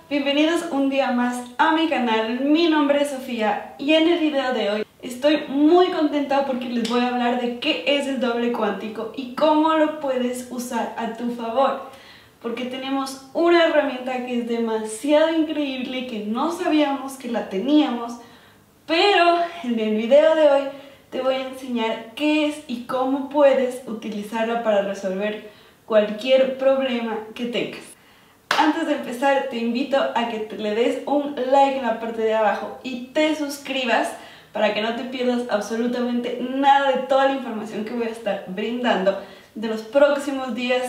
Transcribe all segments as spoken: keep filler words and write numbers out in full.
bienvenidos un día más a mi canal. Mi nombre es Sofía y en el video de hoy estoy muy contenta porque les voy a hablar de qué es el doble cuántico y cómo lo puedes usar a tu favor. Porque tenemos una herramienta que es demasiado increíble y que no sabíamos que la teníamos, pero en el video de hoy te voy a enseñar qué es y cómo puedes utilizarla para resolver cualquier problema que tengas. Antes de empezar, te invito a que te le des un like en la parte de abajo y te suscribas para que no te pierdas absolutamente nada de toda la información que voy a estar brindando de los próximos días.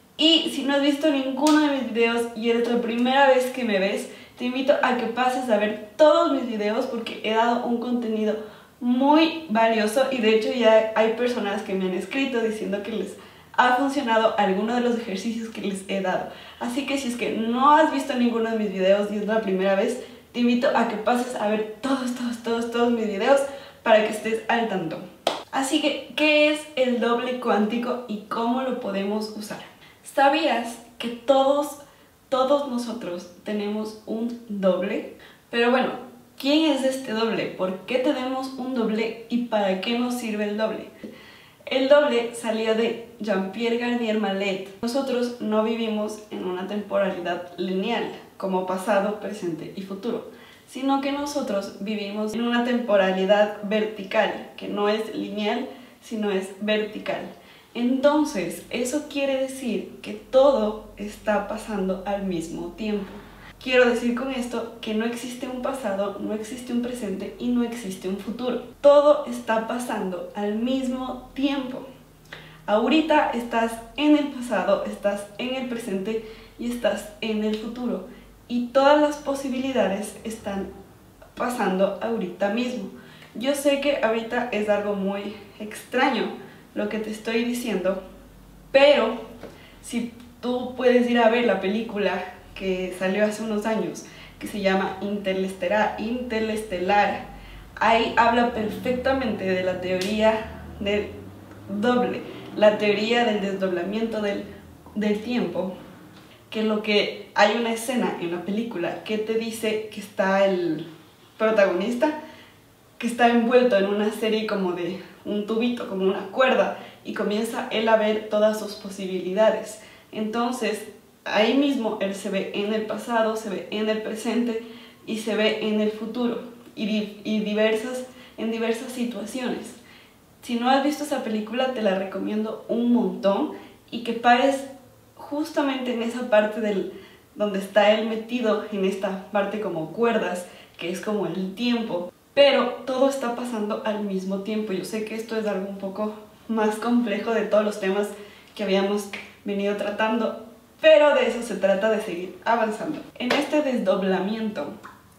Y si no has visto ninguno de mis videos y eres la primera vez que me ves, te invito a que pases a ver todos mis videos porque he dado un contenido muy valioso y de hecho ya hay personas que me han escrito diciendo que les ha funcionado alguno de los ejercicios que les he dado. Así que si es que no has visto ninguno de mis videos y es la primera vez, te invito a que pases a ver todos, todos, todos, todos mis videos para que estés al tanto. Así que, ¿qué es el doble cuántico y cómo lo podemos usar? ¿Sabías que todos, todos nosotros tenemos un doble? Pero bueno, ¿quién es este doble? ¿Por qué tenemos un doble y para qué nos sirve el doble? El doble salía de Jean-Pierre Garnier Mallet. Nosotros no vivimos en una temporalidad lineal, como pasado, presente y futuro, sino que nosotros vivimos en una temporalidad vertical, que no es lineal, sino es vertical. Entonces, eso quiere decir que todo está pasando al mismo tiempo. Quiero decir con esto que no existe un pasado, no existe un presente y no existe un futuro. Todo está pasando al mismo tiempo. Ahorita estás en el pasado, estás en el presente y estás en el futuro. Y todas las posibilidades están pasando ahorita mismo. Yo sé que ahorita es algo muy extraño lo que te estoy diciendo, pero si tú puedes ir a ver la película que salió hace unos años, que se llama Interestelar, Interestelar, ahí habla perfectamente de la teoría del doble, la teoría del desdoblamiento del, del tiempo, que lo que hay una escena en la película que te dice que está el protagonista, que está envuelto en una serie como de un tubito, como una cuerda, y comienza él a ver todas sus posibilidades. Entonces, ahí mismo él se ve en el pasado, se ve en el presente y se ve en el futuro y, di y diversas, en diversas situaciones. Si no has visto esa película, te la recomiendo un montón y que pares justamente en esa parte del, donde está él metido en esta parte como cuerdas, que es como el tiempo. Pero todo está pasando al mismo tiempo. Yo sé que esto es algo un poco más complejo de todos los temas que habíamos venido tratando, pero de eso se trata, de seguir avanzando. En este desdoblamiento,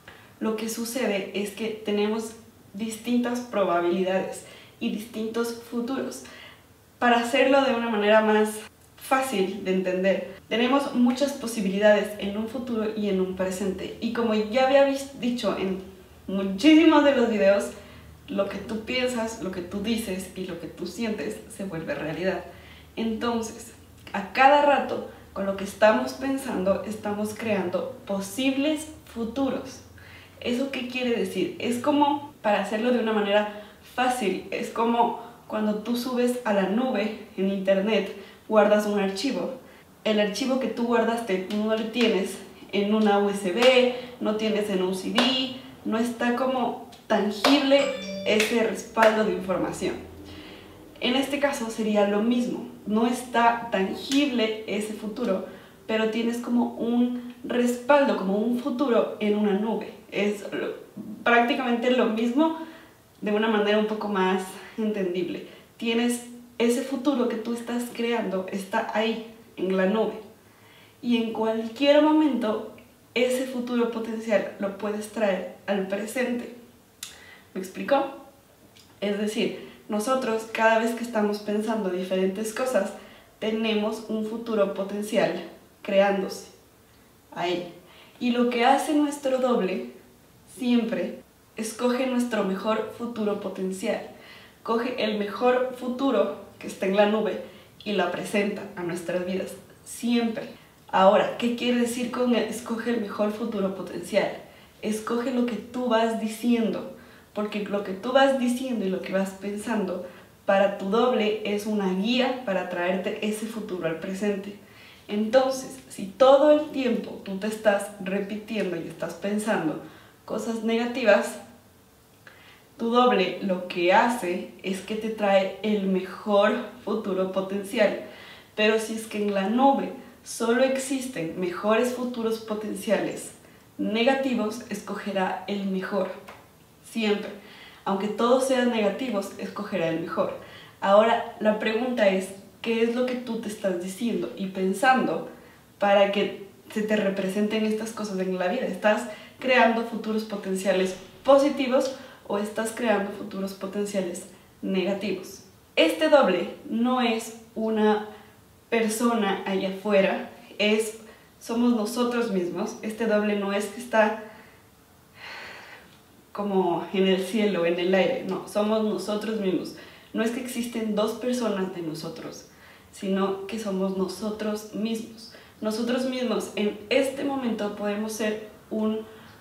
lo que sucede es que tenemos distintas probabilidades y distintos futuros. Para hacerlo de una manera más fácil de entender, tenemos muchas posibilidades en un futuro y en un presente. Y como ya había dicho en muchísimos de los videos, lo que tú piensas, lo que tú dices y lo que tú sientes se vuelve realidad. Entonces, a cada rato, con lo que estamos pensando, estamos creando posibles futuros. ¿Eso qué quiere decir? Es como, para hacerlo de una manera fácil, es como cuando tú subes a la nube en internet, guardas un archivo. El archivo que tú guardaste, tú no lo tienes en una U S B, no tienes en un C D, no está como tangible ese respaldo de información. En este caso sería lo mismo, no está tangible ese futuro, pero tienes como un respaldo, como un futuro en una nube. Es lo, prácticamente lo mismo de una manera un poco más entendible. Tienes ese futuro que tú estás creando, está ahí en la nube y en cualquier momento ese futuro potencial lo puedes traer al presente. ¿Me explicó? Es decir, nosotros cada vez que estamos pensando diferentes cosas, tenemos un futuro potencial creándose ahí. Y lo que hace nuestro doble siempre escoge nuestro mejor futuro potencial. Coge el mejor futuro que está en la nube y lo presenta a nuestras vidas. Siempre. Ahora, ¿qué quiere decir con el escoge el mejor futuro potencial? Escoge lo que tú vas diciendo, porque lo que tú vas diciendo y lo que vas pensando para tu doble es una guía para traerte ese futuro al presente. Entonces, si todo el tiempo tú te estás repitiendo y estás pensando cosas negativas, tu doble lo que hace es que te trae el mejor futuro potencial. Pero si es que en la nube solo existen mejores futuros potenciales negativos, escogerá el mejor. Siempre. Aunque todos sean negativos, escogerá el mejor. Ahora, la pregunta es, ¿qué es lo que tú te estás diciendo y pensando para que se te representen estas cosas en la vida? ¿Estás creando futuros potenciales positivos o estás creando futuros potenciales negativos? Este doble no es una persona allá afuera, es, somos nosotros mismos. Este doble no es que está como en el cielo, en el aire, no, somos nosotros mismos. No es que existen dos personas de nosotros, sino que somos nosotros mismos. Nosotros mismos en este momento podemos ser un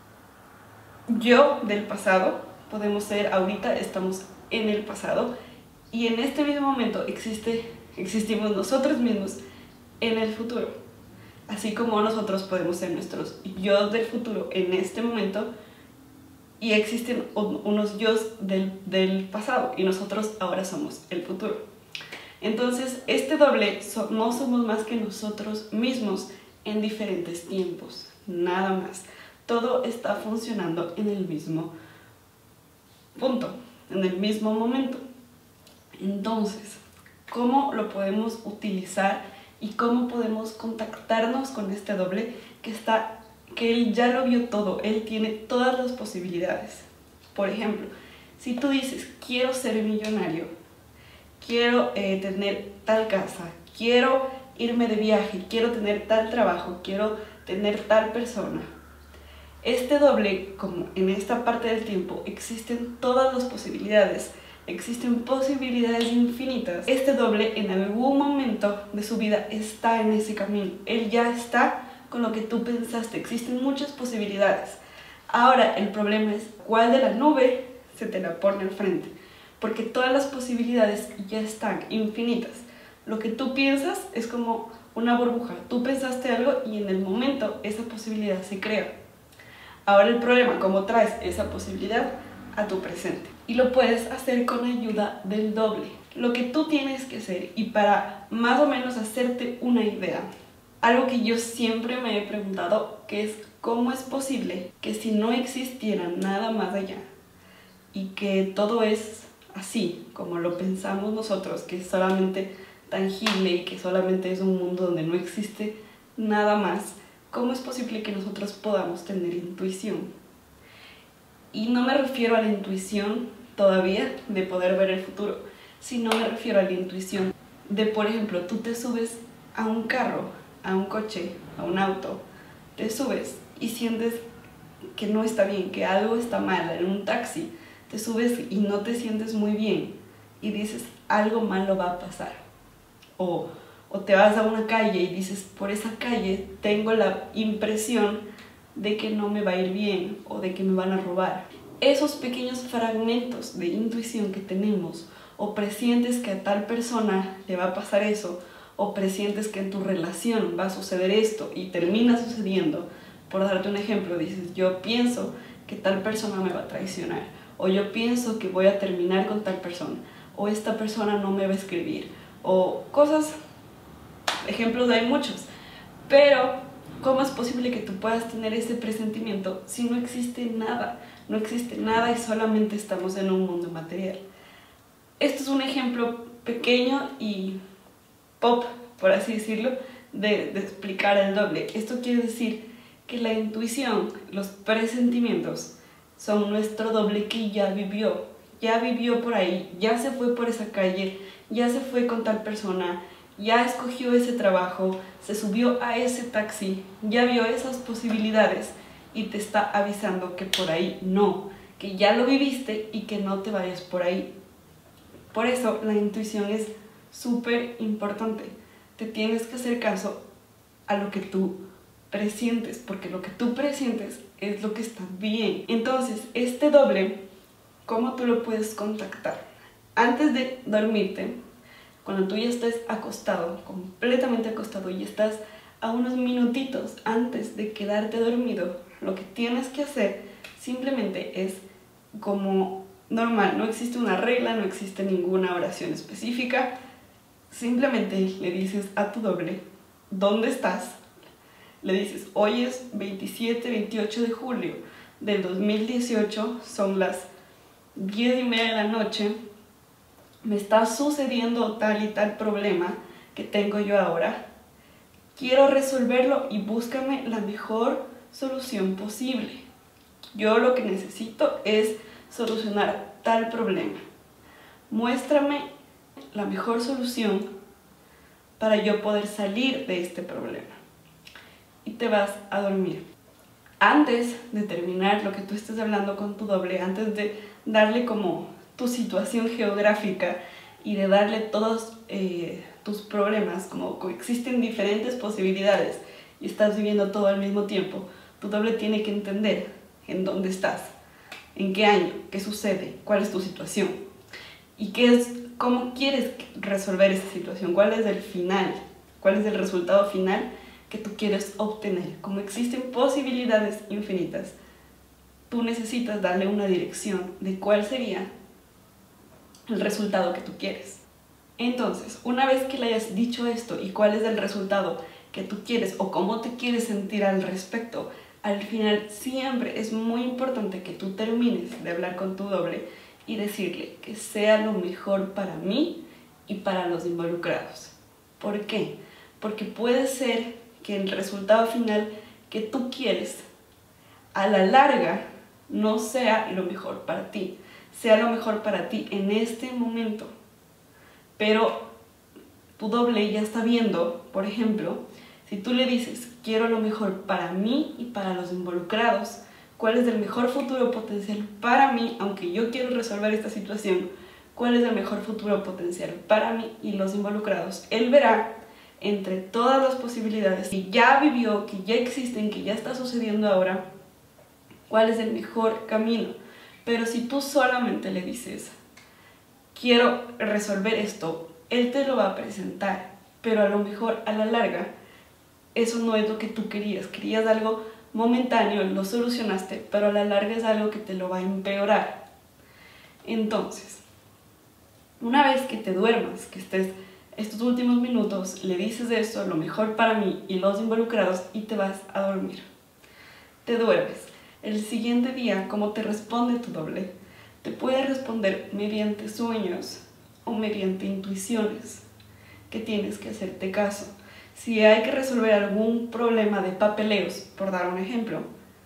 yo del pasado, podemos ser ahorita, estamos en el pasado, y en este mismo momento existe, existimos nosotros mismos en el futuro. Así como nosotros podemos ser nuestros yo del futuro en este momento, y existen unos yo del, del pasado, y nosotros ahora somos el futuro. Entonces, este doble so, no somos más que nosotros mismos en diferentes tiempos, nada más. Todo está funcionando en el mismo punto, en el mismo momento. Entonces, ¿cómo lo podemos utilizar y cómo podemos contactarnos con este doble que está, que él ya lo vio todo, él tiene todas las posibilidades? Por ejemplo, si tú dices, quiero ser millonario, quiero eh, tener tal casa, quiero irme de viaje, quiero tener tal trabajo, quiero tener tal persona. Este doble, como en esta parte del tiempo, existen todas las posibilidades, existen posibilidades infinitas. Este doble en algún momento de su vida está en ese camino, él ya está con lo que tú pensaste, existen muchas posibilidades. Ahora el problema es cuál de la nube se te la pone al frente, porque todas las posibilidades ya están infinitas. Lo que tú piensas es como una burbuja, tú pensaste algo y en el momento esa posibilidad se crea. Ahora el problema, cómo traes esa posibilidad a tu presente. Y lo puedes hacer con ayuda del doble. Lo que tú tienes que hacer, y para más o menos hacerte una idea, algo que yo siempre me he preguntado, que es cómo es posible que si no existiera nada más allá y que todo es así como lo pensamos nosotros, que es solamente tangible y que solamente es un mundo donde no existe nada más, ¿cómo es posible que nosotros podamos tener intuición? Y no me refiero a la intuición todavía de poder ver el futuro, sino me refiero a la intuición de, por ejemplo, tú te subes a un carro, a un coche, a un auto, te subes y sientes que no está bien, que algo está mal. En un taxi te subes y no te sientes muy bien y dices, algo malo va a pasar. O, o te vas a una calle y dices, por esa calle tengo la impresión de que no me va a ir bien o de que me van a robar. Esos pequeños fragmentos de intuición que tenemos, o presientes que a tal persona le va a pasar eso, o presientes que en tu relación va a suceder esto y termina sucediendo. Por darte un ejemplo, dices, yo pienso que tal persona me va a traicionar, o yo pienso que voy a terminar con tal persona, o esta persona no me va a escribir, o cosas, ejemplos hay muchos, pero ¿cómo es posible que tú puedas tener ese presentimiento si no existe nada? No existe nada y solamente estamos en un mundo material. Esto es un ejemplo pequeño y pop, por así decirlo, de, de explicar el doble. Esto quiere decir que la intuición, los presentimientos, son nuestro doble que ya vivió, ya vivió por ahí, ya se fue por esa calle, ya se fue con tal persona, ya escogió ese trabajo, se subió a ese taxi, ya vio esas posibilidades y te está avisando que por ahí no, que ya lo viviste y que no te vayas por ahí. Por eso la intuición es súper importante. Te tienes que hacer caso a lo que tú presientes, porque lo que tú presientes es lo que está bien. Entonces, este doble, ¿cómo tú lo puedes contactar? Antes de dormirte, cuando tú ya estés acostado, completamente acostado, y estás a unos minutitos antes de quedarte dormido, lo que tienes que hacer simplemente es como normal, no existe una regla, no existe ninguna oración específica, simplemente le dices a tu doble dónde estás, le dices hoy es veintisiete, veintiocho de julio del dos mil dieciocho, son las diez y media de la noche, me está sucediendo tal y tal problema que tengo yo ahora, quiero resolverlo y búscame la mejor solución posible. Yo lo que necesito es solucionar tal problema. Muéstrame la mejor solución para yo poder salir de este problema. Y te vas a dormir. Antes de terminar lo que tú estés hablando con tu doble, antes de darle como tu situación geográfica y de darle todos eh, tus problemas, como existen diferentes posibilidades y estás viviendo todo al mismo tiempo, tu doble tiene que entender en dónde estás, en qué año, qué sucede, cuál es tu situación y qué es, cómo quieres resolver esa situación, cuál es el final, cuál es el resultado final que tú quieres obtener. Como existen posibilidades infinitas, tú necesitas darle una dirección de cuál sería el resultado que tú quieres. Entonces, una vez que le hayas dicho esto y cuál es el resultado que tú quieres o cómo te quieres sentir al respecto, al final siempre es muy importante que tú termines de hablar con tu doble y decirle que sea lo mejor para mí y para los involucrados. ¿Por qué? Porque puede ser que el resultado final que tú quieres a la larga no sea lo mejor para ti, sea lo mejor para ti en este momento, pero tu doble ya está viendo, por ejemplo, si tú le dices quiero lo mejor para mí y para los involucrados, cuál es el mejor futuro potencial para mí, aunque yo quiero resolver esta situación, cuál es el mejor futuro potencial para mí y los involucrados, él verá entre todas las posibilidades que ya vivió, que ya existen, que ya está sucediendo ahora, cuál es el mejor camino. Pero si tú solamente le dices quiero resolver esto, él te lo va a presentar, pero a lo mejor a la larga eso no es lo que tú querías, querías algo momentáneo, lo solucionaste, pero a la larga es algo que te lo va a empeorar. Entonces, una vez que te duermas, que estés estos últimos minutos, le dices esto, lo mejor para mí y los involucrados, y te vas a dormir. Te duermes. El siguiente día, ¿cómo te responde tu doble? Te puede responder mediante sueños o mediante intuiciones, que tienes que hacerte caso. Si hay que resolver algún problema de papeleos, por dar un ejemplo,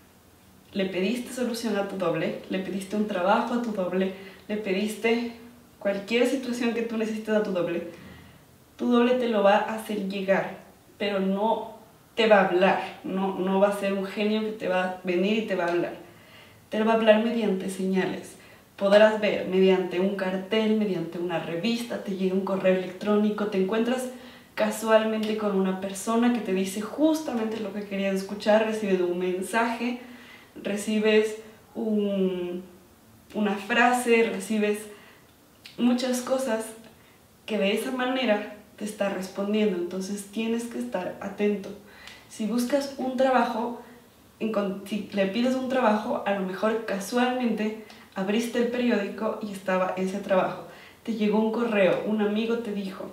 le pediste solución a tu doble, le pediste un trabajo a tu doble, le pediste cualquier situación que tú necesites a tu doble, tu doble te lo va a hacer llegar, pero no te va a hablar, no, no va a ser un genio que te va a venir y te va a hablar. Te lo va a hablar mediante señales. Podrás ver mediante un cartel, mediante una revista, te llega un correo electrónico, te encuentras casualmente con una persona que te dice justamente lo que querías escuchar, recibes un mensaje, recibes un, una frase, recibes muchas cosas que de esa manera te está respondiendo. Entonces tienes que estar atento. Si buscas un trabajo, si le pides un trabajo, a lo mejor casualmente abriste el periódico y estaba ese trabajo. Te llegó un correo, un amigo te dijo.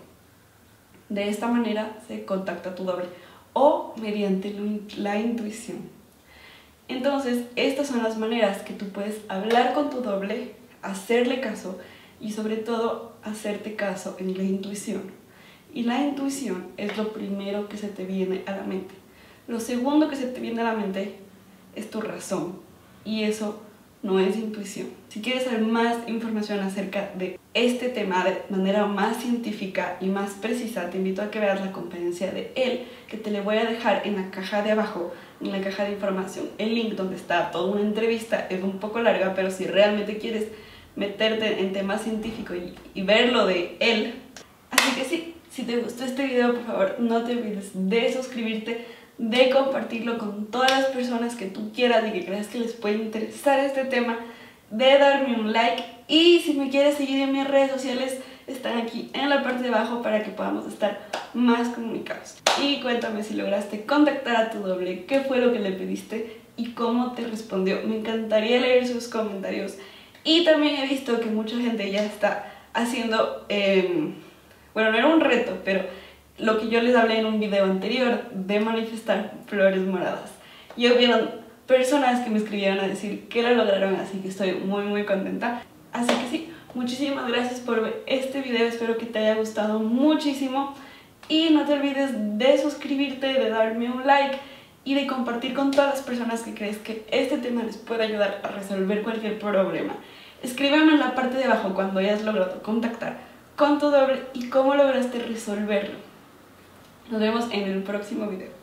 De esta manera se contacta a tu doble o mediante la intuición. Entonces, estas son las maneras que tú puedes hablar con tu doble, hacerle caso y sobre todo hacerte caso en la intuición. Y la intuición es lo primero que se te viene a la mente. Lo segundo que se te viene a la mente es tu razón y eso no es intuición. Si quieres saber más información acerca de este tema de manera más científica y más precisa, te invito a que veas la conferencia de él, que te le voy a dejar en la caja de abajo, en la caja de información, el link donde está toda una entrevista. Es un poco larga, pero si realmente quieres meterte en temas científicos y, y ver lo de él, así que sí, Si te gustó este video, por favor, no te olvides de suscribirte, de compartirlo con todas las personas que tú quieras y que creas que les puede interesar este tema, de darme un like, y si me quieres seguir en mis redes sociales, están aquí en la parte de abajo para que podamos estar más comunicados. Y cuéntame si lograste contactar a tu doble, qué fue lo que le pediste y cómo te respondió. Me encantaría leer sus comentarios. Y también he visto que mucha gente ya está haciendo, eh, bueno, no era un reto, pero lo que yo les hablé en un video anterior de manifestar flores moradas. Y hubieron personas que me escribieron a decir que lo lograron, así que estoy muy muy contenta. Así que sí, muchísimas gracias por ver este video, espero que te haya gustado muchísimo. Y no te olvides de suscribirte, de darme un like y de compartir con todas las personas que crees que este tema les puede ayudar a resolver cualquier problema. Escríbeme en la parte de abajo cuando hayas logrado contactar con tu doble y cómo lograste resolverlo. Nos vemos en el próximo video.